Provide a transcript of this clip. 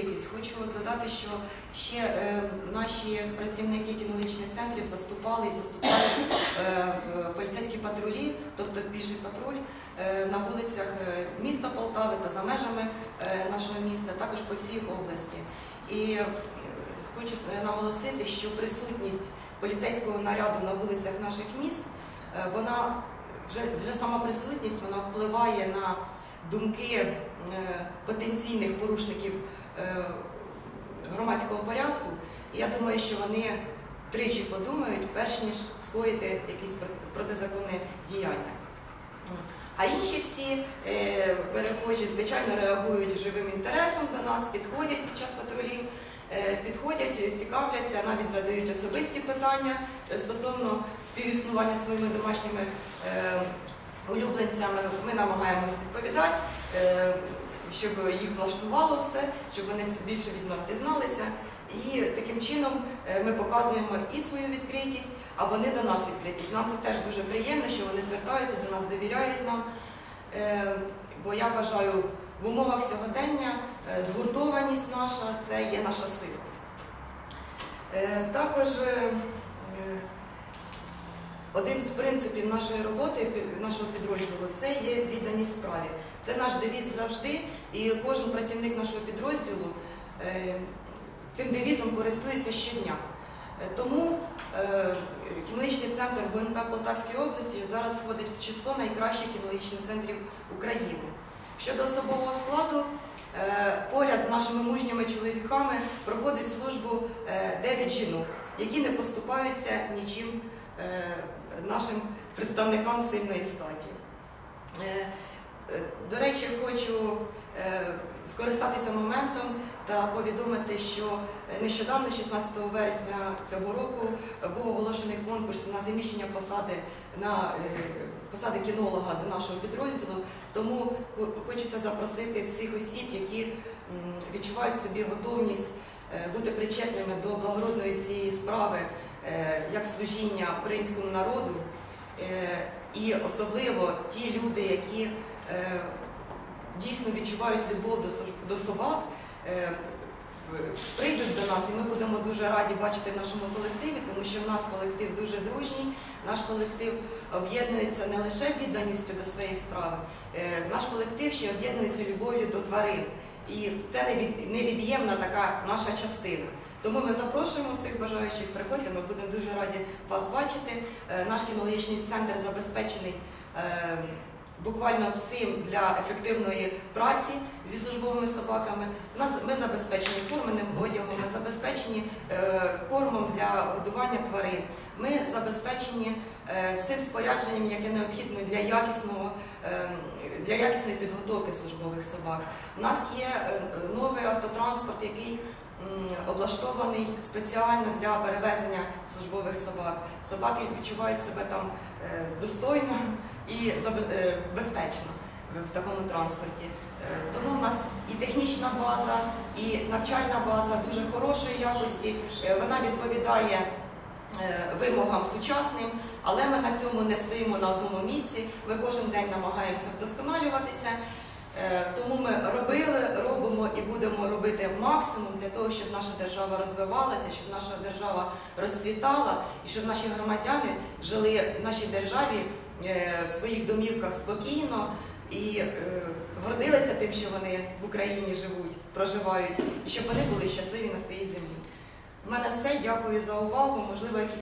відкритість. Хочу додати, що ще наші працівники кінологічних центрів заступали і заступають в поліцейські патрулі, тобто в піший патруль на вулицях міста Полтави та за межами нашого міста, також по всій області. І хочу наголосити, що присутність поліцейського наряду на вулицях наших міст, вона вже сама присутність, вона впливає на думки потенційних порушників громадського порядку. І я думаю, що вони тричі подумають, перш ніж скоїти якісь протизаконне діяння. А інші всі перехожі, звичайно, реагують живим інтересом до нас, підходять під час патрулів, підходять, цікавляться, навіть задають особисті питання стосовно співіснування зі своїми домашніми улюбленцями. Ми намагаємося відповідати, щоб їх влаштувало все, щоб вони більше від нас дізналися. І таким чином ми показуємо і свою відкритість, а вони до нас відкритість. Нам це теж дуже приємно, що вони звертаються до нас, довіряють нам, бо я вважаю, в умовах сьогодення згуртованість наша – це є наша сила. Також один з принципів нашої роботи, нашого підрозділу – це є відданість справі. Це наш девіз завжди, і кожен працівник нашого підрозділу цим девізом користується щодня. Тому кінологічний центр ГУНП Полтавської області зараз входить в число найкращих кінологічних центрів України. Щодо особового складу, поряд з нашими мужніми чоловіками проходить службу 9 жінок, які не поступаються нічим нашим представникам сильної статі. До речі, хочу скористатися моментом та повідомити, що нещодавно, 16 вересня цього року, був оголошений конкурс на заміщення посади кінолога до нашого підрозділу, тому хочеться запросити всіх осіб, які відчувають в собі готовність бути причетними до благородної цієї справи, як служіння українському народу, і особливо ті люди, які дійсно відчувають любов до собак, прийдуть до нас, і ми будемо дуже раді бачити в нашому колективі, тому що в нас колектив дуже дружній, наш колектив об'єднується не лише відданістю до своєї справи, наш колектив ще об'єднується любов'ю до тварин. І це невід'ємна така наша частина. Тому ми запрошуємо всіх бажаючих, приходьте, ми будемо дуже раді вас бачити. Наш кінологічний центр забезпечений буквально всім для ефективної праці зі службовими собаками. Ми забезпечені форменним одягом, ми забезпечені кормом для годування тварин, ми забезпечені всім спорядженням, яке необхідне для якісної підготовки службових собак. У нас є новий автотранспорт, який облаштований спеціально для перевезення службових собак. Собаки відчувають себе там достойно і безпечно в такому транспорті. Тому в нас і технічна база, і навчальна база дуже хорошої якості, вона відповідає вимогам сучасним, але ми на цьому не стоїмо на одному місці, ми кожен день намагаємося вдосконалюватися. Тому ми робимо і будемо робити максимум для того, щоб наша держава розвивалася, щоб наша держава розцвітала і щоб наші громадяни жили в нашій державі в своїх домівках спокійно і гордилися тим, що вони в Україні живуть, проживають, і щоб вони були щасливі на своїй землі. У мене все. Дякую за увагу. Можливо, якісь